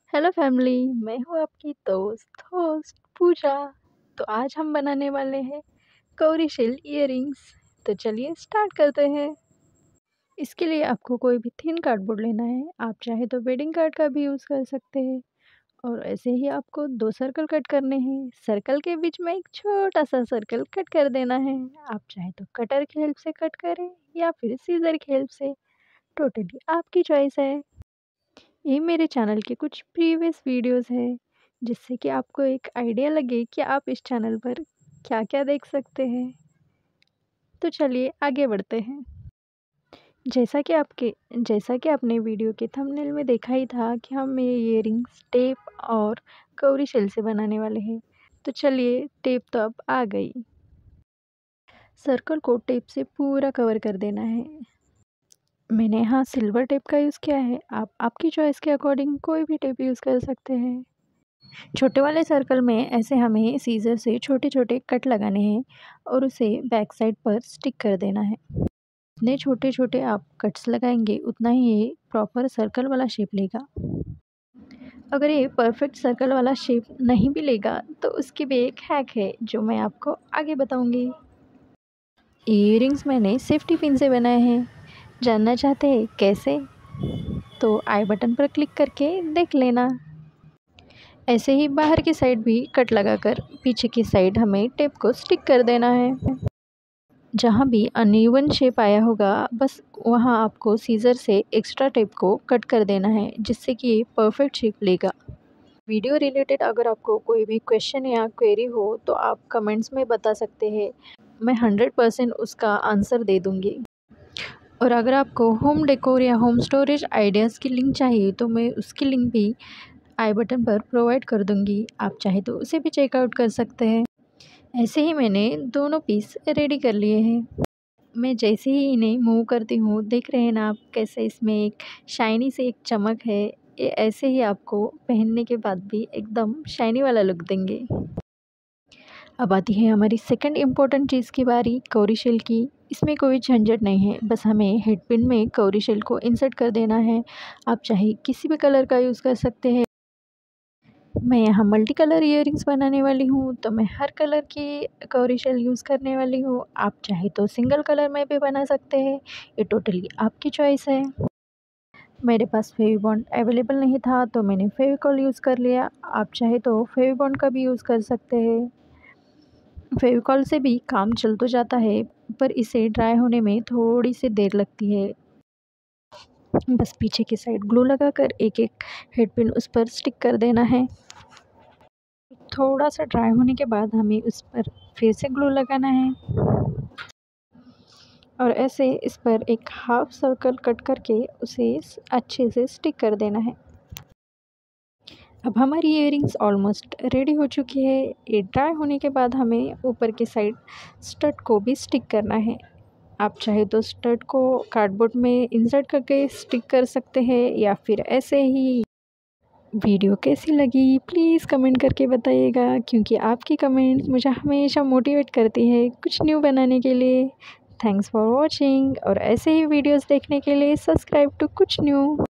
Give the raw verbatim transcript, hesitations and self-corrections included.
Hello family, मैं हूँ आपकी दोस्त होस्ट पूजा। तो आज हम बनाने वाले हैं कौरी शेल इयररिंग्स। तो चलिए स्टार्ट करते हैं। इसके लिए आपको कोई भी थिन कार्डबोर्ड लेना है। आप चाहे तो वेडिंग कार्ड का भी यूज़ कर सकते हैं। और ऐसे ही आपको दो सर्कल कट करने हैं। सर्कल के बीच में एक छोटा सा सर्कल कट कर देना है। आप चाहे तो कटर की हेल्प से कट करें या फिर सीजर की हेल्प से, टोटली आपकी चॉइस है। ये मेरे चैनल के कुछ प्रीवियस वीडियोस हैं, जिससे कि आपको एक आइडिया लगे कि आप इस चैनल पर क्या-क्या देख सकते हैं। तो चलिए आगे बढ़ते हैं। जैसा कि आपके जैसा कि आपने वीडियो के थंबनेल में देखा ही था कि हम ये इयररिंग्स टेप और कौरी शेल से बनाने वाले हैं। तो चलिए, टेप तो अब आ गई। सर्कल को टेप से पूरा कवर कर देना है। मैंने यहाँ सिल्वर टेप का यूज़ किया है। आप आपकी चॉइस के अकॉर्डिंग कोई भी टेप यूज़ कर सकते हैं। छोटे वाले सर्कल में ऐसे हमें सीज़र से छोटे-छोटे कट लगाने हैं और उसे बैक साइड पर स्टिक कर देना है। जितने छोटे-छोटे आप कट्स लगाएँगे उतना ही ये प्रॉपर सर्कल वाला शेप लेगा। अगर ये परफेक्ट सर्कल वाला शेप नहीं भी लेगा तो उसकी भी एक हैक है जो मैं आपको आगे बताऊँगी। इयररिंग्स मैंने सेफ्टी पिन से बनाए हैं। जानना चाहते हैं कैसे? तो आई बटन पर क्लिक करके देख लेना। ऐसे ही बाहर की साइड भी कट लगाकर पीछे की साइड हमें टेप को स्टिक कर देना है। जहाँ भी अनइवन शेप आया होगा बस वहाँ आपको सीज़र से एक्स्ट्रा टेप को कट कर देना है, जिससे कि ये परफेक्ट शेप लेगा। वीडियो रिलेटेड अगर आपको कोई भी क्वेश्चन या क्वेरी हो तो आप कमेंट्स में बता सकते हैं। मैं हंड्रेड परसेंट उसका आंसर दे दूँगी। और अगर आपको होम डेकोर या होम स्टोरेज आइडियाज़ की लिंक चाहिए तो मैं उसकी लिंक भी आई बटन पर प्रोवाइड कर दूँगी। आप चाहे तो उसे भी चेकआउट कर सकते हैं। ऐसे ही मैंने दोनों पीस रेडी कर लिए हैं। मैं जैसे ही इन्हें मूव करती हूँ, देख रहे हैं ना आप कैसे इसमें एक शाइनी सी एक चमक है। ये ऐसे ही आपको पहनने के बाद भी एकदम शाइनी वाला लुक देंगे। अब आती है हमारी सेकंड इम्पोर्टेंट चीज़ की बारी, कौरी शेल की। इसमें कोई झंझट नहीं है, बस हमें हेड पिन में कौरी शेल को इंसर्ट कर देना है। आप चाहे किसी भी कलर का यूज़ कर सकते हैं। मैं यहाँ मल्टी कलर इयररिंग्स बनाने वाली हूँ, तो मैं हर कलर की कौरी शेल यूज़ करने वाली हूँ। आप चाहे तो सिंगल कलर में भी बना सकते हैं, ये टोटली आपकी चॉइस है। मेरे पास फेविबॉन्ड अवेलेबल नहीं था तो मैंने फेविकॉल यूज़ कर लिया। आप चाहे तो फेविबॉन्ड का भी यूज़ कर सकते हैं। फेविकॉल से भी काम चल तो जाता है, पर इसे ड्राई होने में थोड़ी सी देर लगती है। बस पीछे की साइड ग्लू लगाकर एक-एक हेड पिन उस पर स्टिक कर देना है। थोड़ा सा ड्राई होने के बाद हमें उस पर फिर से ग्लू लगाना है और ऐसे इस पर एक हाफ सर्कल कट करके उसे अच्छे से स्टिक कर देना है। अब हमारी इयररिंग्स ऑलमोस्ट रेडी हो चुकी है। ये ड्राई होने के बाद हमें ऊपर की साइड स्टड को भी स्टिक करना है। आप चाहे तो स्टड को कार्डबोर्ड में इंसर्ट करके स्टिक कर सकते हैं या फिर ऐसे ही। वीडियो कैसी लगी प्लीज़ कमेंट करके बताइएगा, क्योंकि आपकी कमेंट्स मुझे हमेशा मोटिवेट करती है कुछ न्यू बनाने के लिए। थैंक्स फॉर वॉचिंग और ऐसे ही वीडियोस देखने के लिए सब्सक्राइब टू कुछ न्यू।